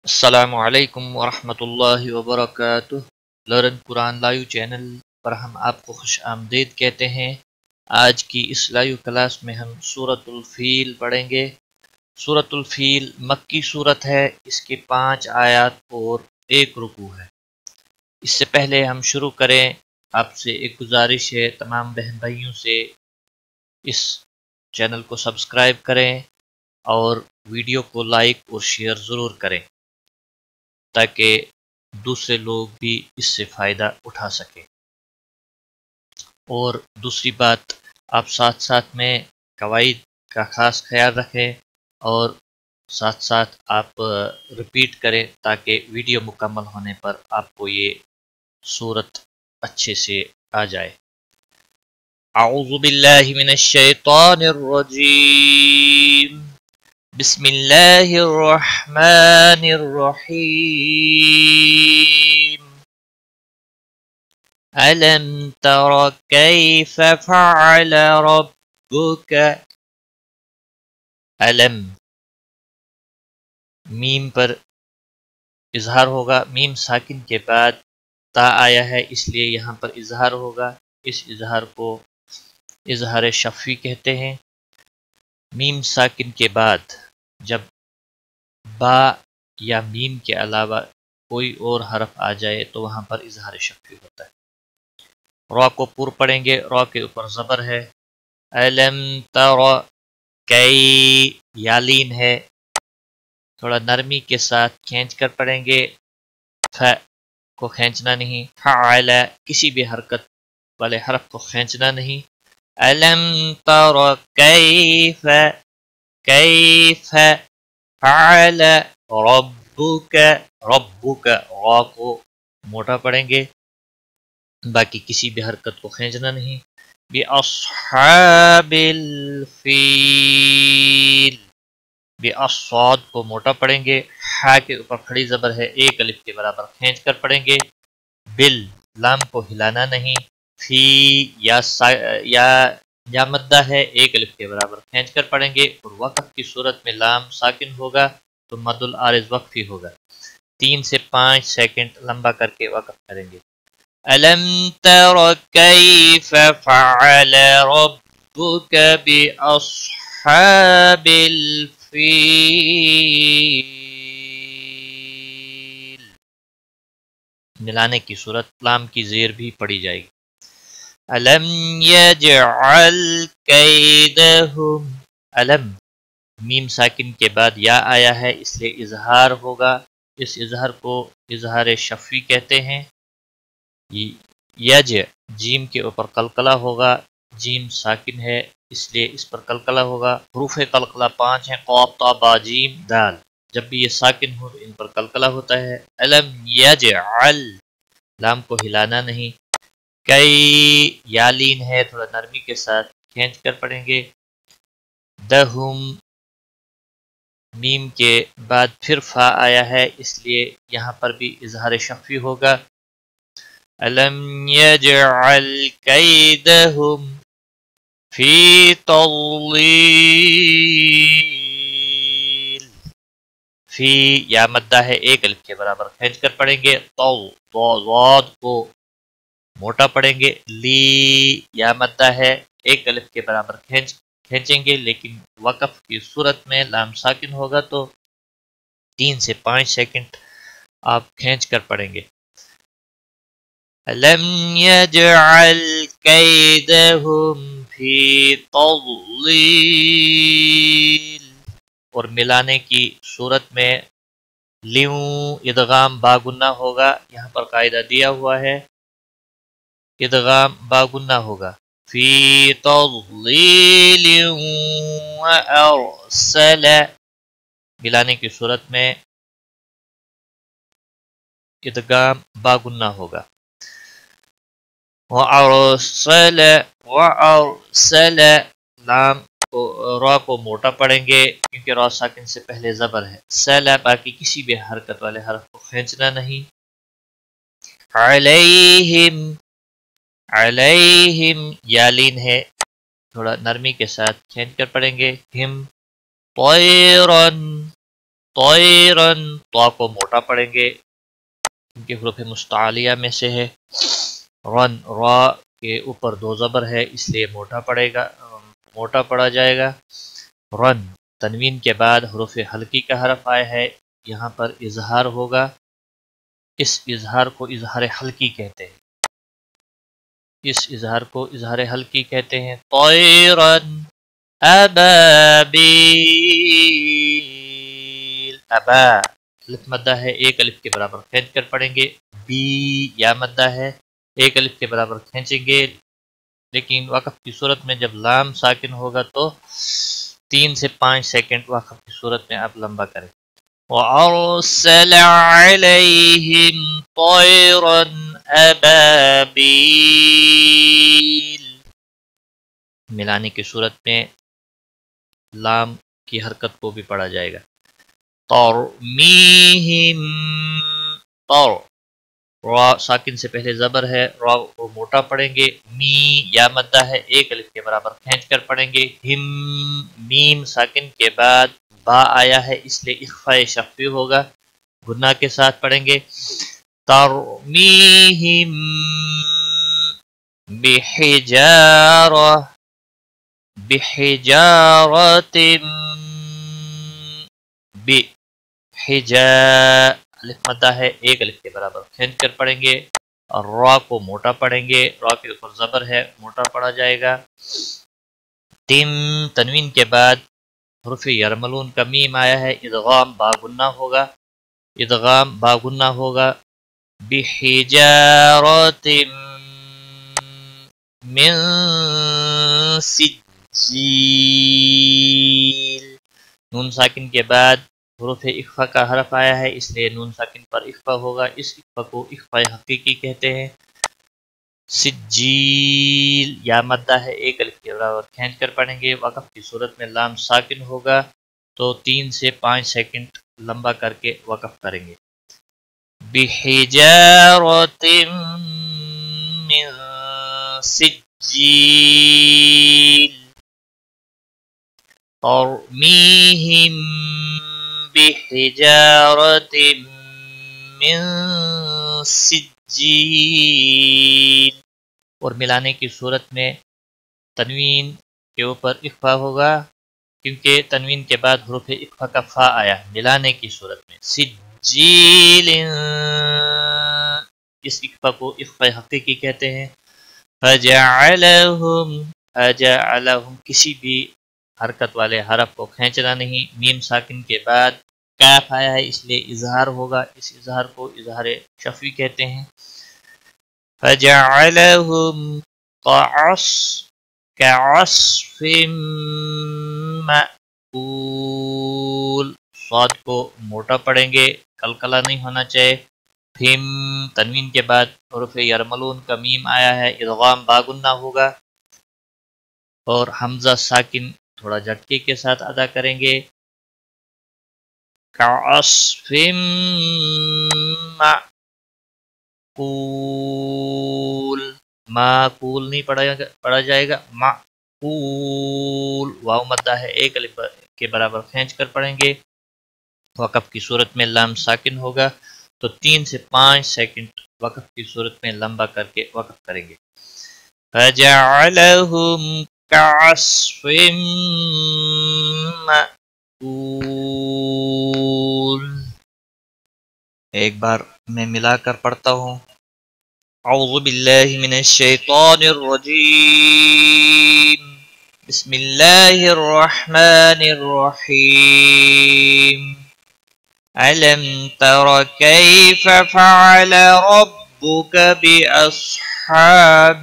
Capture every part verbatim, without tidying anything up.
السلام علیکم ورحمۃ اللہ وبرکاتہ۔ لرن قرآن لائیو چینل پر ہم آپ کو خوش آمدید کہتے ہیں۔ آج کی اس لائیو کلاس میں ہم سورۃ الفیل پڑھیں گے۔ سورۃ الفیل مکی سورت ہے، اس کے پانچ آیات اور ایک رکوع ہے۔ اس سے پہلے ہم شروع کریں، آپ سے ایک گزارش ہے تمام بہن بھائیوں سے، اس چینل کو سبسکرائب کریں اور ویڈیو کو لائک اور شیئر ضرور کریں تاکہ دوسرے لوگ بھی اس سے فائدہ اٹھا سکیں۔ اور دوسری بات، آپ ساتھ ساتھ میں قواعد کا خاص خیال رکھیں اور ساتھ ساتھ آپ رپیٹ کریں تاکہ ویڈیو مکمل ہونے پر آپ کو یہ صورت اچھے سے آ جائے۔ اعوذ باللہ من الشیطان الرجیم، بسم اللہ الرحمن الرحیم۔ أَلَمْ تَرَ كَيْفَ فَعَلَ رَبُّكَ علم میم پر اظہار ہوگا، میم ساکن کے بعد تا آیا ہے اس لیے یہاں پر اظہار ہوگا۔ اس اظہار کو اظہار شفوی کہتے ہیں۔ میم ساکن کے بعد جب با یا میم کے علاوہ کوئی اور حرف آ جائے تو وہاں پر اظہار شفوی ہوتا ہے۔ را کو پور پڑھیں گے، را کے اوپر زبر ہے۔ علم تر کئی یالین ہے، تھوڑا نرمی کے ساتھ کھینچ کر پڑھیں گے، ف کو کھینچنا نہیں، فعل کسی بھی حرکت والے حرف کو کھینچنا نہیں۔ علم تر کیف کیف فعل ربک ربک، را کو موٹا پڑھیں گے، باقی کسی بھی حرکت کو کھینچنا نہیں۔ بِأَصْحَابِ الْفِيلِ، بِأَصْصَاد کو موٹا پڑھیں گے، ہا کے اوپر کھڑی زبر ہے، ایک الف کے برابر کھینچ کر پڑھیں گے۔ بل لام کو ہلانا نہیں، فی یا سا یا یا مدہ ہے، ایک الف کے برابر کھینچ کر پڑھیں گے۔ اور وقف کی صورت میں لام ساکن ہوگا تو مد العارض وقفی ہوگا، تین سے پانچ سیکنڈ لمبا کر کے وقف کریں گے۔ أَلَمْ تَرَ كَيْفَ فَعَلَ رَبُّكَ بِأَصْحَابِ الْفِيلِ، ملانے کی صورت لام کی زیر بھی پڑی جائے گی۔ أَلَمْ يَجْعَلْ كَيْدَهُمْ، علم میم ساکن کے بعد یا آیا ہے اس لیے اظہار ہوگا، اس اظہار کو اظہار شفوی کہتے ہیں۔ یج جیم کے اوپر قلقلہ ہوگا، جیم ساکن ہے اس لیے اس پر قلقلہ ہوگا۔ حروف قلقلہ پانچ ہیں، قاف تا با جیم دال، جب بھی یہ ساکن ہو ان پر قلقلہ ہوتا ہے۔ علم یجعل لام کو ہلانا نہیں، کئی یالین ہے، تھوڑا نرمی کے ساتھ کھینچ کر پڑھیں گے۔ دہم میم کے بعد پھر فا آیا ہے اس لیے یہاں پر بھی اظہار شفوی ہوگا۔ أَلَمْ يَجْعَلْ كَيْدَهُمْ فِي تَضْلِيلٍ، فی یا مدہ ہے، ایک الف کے برابر کھینچ کر پڑھیں گے۔ تو ضاد کو موٹا پڑھیں گے، لی یا مدہ ہے، ایک الف کے برابر کھینچ کھینچیں گے، لیکن وقف کی صورت میں لام ساکن ہوگا تو تین سے پانچ سیکنڈ آپ کھینچ کر پڑھیں گے۔ أَلَمْ يَجْعَلْ كَيْدَهُمْ فِي تَضْلِيلٍ، اور ملانے کی صورت میں لیوں ادغام باگنہ ہوگا، یہاں پر قاعدہ دیا ہوا ہے ادغام باگنہ ہوگا۔ فی تضلیل وارسل، ملانے کی صورت میں ادغام باگنہ ہوگا۔ وارسل وارسل لام کو را کو موٹا پڑھیں گے کیونکہ را ساکن سے پہلے زبر ہے۔ سلا باقی کسی بھی حرکت والے حرف کو کھینچنا نہیں۔ علیہم علیہم یالین ہے، تھوڑا نرمی کے ساتھ کھینچ کر پڑھیں گے۔ ہم طیرن طیرن تو کو موٹا پڑھیں گے کیونکہ حروف مستعلیہ میں سے ہے. رن را کے اوپر دو زبر ہے اس لیے موٹا پڑے گا موٹا پڑا جائے گا. رن تنوین کے بعد حروف حلقی کا حرف آیا ہے یہاں پر اظہار ہوگا. اس اظہار کو اظہار حلقی کہتے ہیں اس اظہار کو اظہار حلقی کہتے ہیں. طیرن ابابیل ابا الف مدہ ہے ایک الف کے برابر کھینچ کر پڑھیں گے. بی یا مدہ ہے ایک الف کے برابر کھینچیں گے لیکن وقف کی صورت میں جب لام ساکن ہوگا تو تین سے پانچ سیکنڈ وقف کی صورت میں آپ لمبا کریں. وَأَرْسَلَ عَلَيْهِمْ طَيْرًا أَبَابِيلَ ملانے کی صورت میں لام کی حرکت کو بھی پڑھا جائے گا. تَرْمِيهِمْ طَر را ساکن سے پہلے زبر ہے را کو موٹا پڑھیں گے. می یا مدہ ہے ایک الف کے برابر کھینچ کر پڑھیں گے. ہم میم ساکن کے بعد با آیا ہے اس لیے اخفاء شفوی ہوگا گناہ کے ساتھ پڑھیں گے. ترمیہم بحجارہ بحجارۃ بحجا الف مدہ ہے ایک الف کے برابر کھینچ کر پڑھیں گے اور را کو موٹا پڑھیں گے. را کے اوپر زبر ہے موٹا پڑھا جائے گا. تم تنوین کے بعد حرف یرملون کا میم آیا ہے ادغام باغنہ ہوگا ادغام باغنہ ہوگا. بحجارۃ من سجیل نون ساکن کے بعد حروف اخفا کا حرف آیا ہے اس لیے نون ساکن پر اخفا ہوگا. اس اخفا کو اخفا حقیقی کہتے ہیں. سجیل یا مدہ ہے ایک الف کے برابر کھینچ کر پڑھیں گے. وقف کی صورت میں لام ساکن ہوگا تو تین سے پانچ سیکنڈ لمبا کر کے وقف کریں گے. بحجارۃ من سجیل ترمیہم بحجارۃ من سجیل اور ملانے کی صورت میں تنوین کے اوپر اخفا ہوگا کیونکہ تنوین کے بعد حروف اخفا کا فا آیا ملانے کی صورت میں. سجیل اس اخفا کو اخفا حقیقی کہتے ہیں. فجعلہم فجعلہم کسی بھی حرکت والے حرف کو کھینچنا نہیں. میم ساکن کے بعد کاف آیا ہے اس لیے اظہار ہوگا. اس اظہار کو اظہار شفوی کہتے ہیں. فجعلہم کعص کعصف مأکول صاد کو موٹا پڑھیں گے کلکلا نہیں ہونا چاہیے. پھم تنوین کے بعد حروف یرملون کا میم آیا ہے ادغام باغنہ ہوگا اور حمزہ ساکن تھوڑا جھٹکے کے ساتھ ادا کریں گے. کعصف مأکول معقول نہیں پڑھا جائے گا. معقول واو مدہ ہے ایک الف کے برابر کھینچ کر پڑھیں گے. وقف کی صورت میں لام ساکن ہوگا تو تین سے پانچ سیکنڈ وقف کی صورت میں لمبا کر کے وقف کریں گے. فجعلہم کعصف مأکول ایک بار میں ملا کر پڑھتا ہوں. اعوذ باللہ من الشیطان الرجیم بسم اللہ الرحمن الرحیم. ألم تر كيف فعل ربك بأصحاب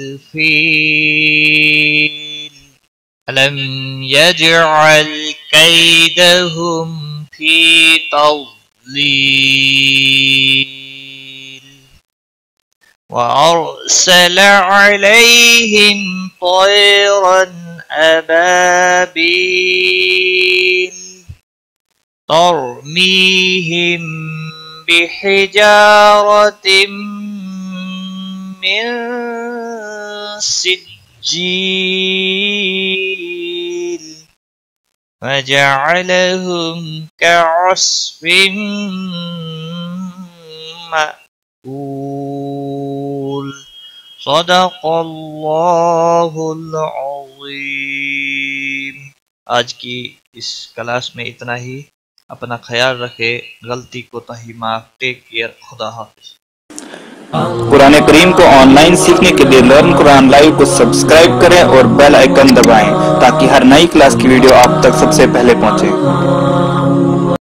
الفيل ألم يجعل كيدهم في تضليل وأرسل عليهم طيرا أبابيل ترميهم بحجارة من سجيل وجعلهم كعصف مأكول صدق اللہ العظیم۔ آج کی اس کلاس میں اتنا ہی۔ اپنا خیال رکھے، غلطی کوتاہی معاف۔ ٹیک کیئر، خدا حافظ۔ قرآن کریم کو آن لائن سیکھنے کے لیے لرن قرآن لائیو کو سبسکرائب کریں اور بیل آئیکن دبائیں تاکہ ہر نئی کلاس کی ویڈیو آپ تک سب سے پہلے پہنچے۔